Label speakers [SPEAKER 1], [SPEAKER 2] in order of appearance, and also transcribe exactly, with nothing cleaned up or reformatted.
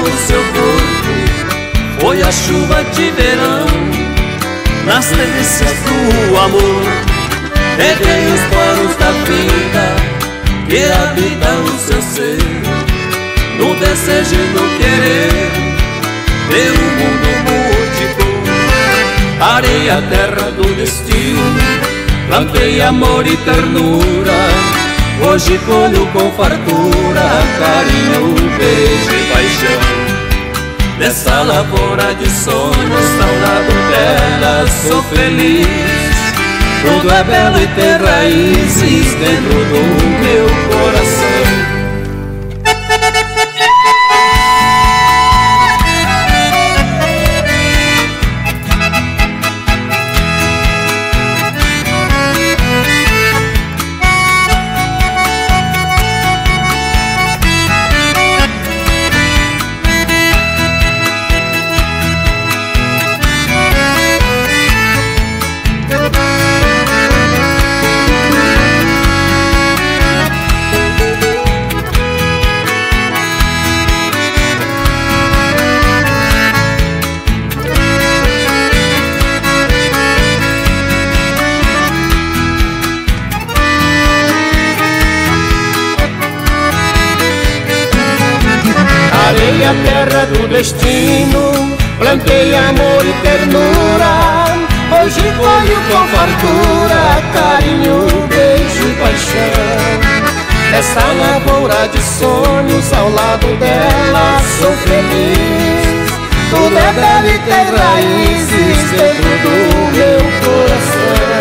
[SPEAKER 1] o seu corpo, foi a chuva de verão nas delícias do amor. Peguei os poros da vida que habitam o seu ser, no desejo e no querer, ver o mundo multicor. Parei a terra do destino, plantei amor e ternura. Hoje colho com fartura, carinho, beijo e paixão. Nessa lavoura de sonhos, ao lado dela sou feliz. Tudo é belo e tem raízes dentro do meu coração.
[SPEAKER 2] Arei a terra do destino, plantei amor e ternura. Hoje colho com fartura, carinho, beijo e paixão. Nessa lavoura de sonhos, ao lado dela sou feliz. Tudo é belo e tem raízes dentro do meu coração.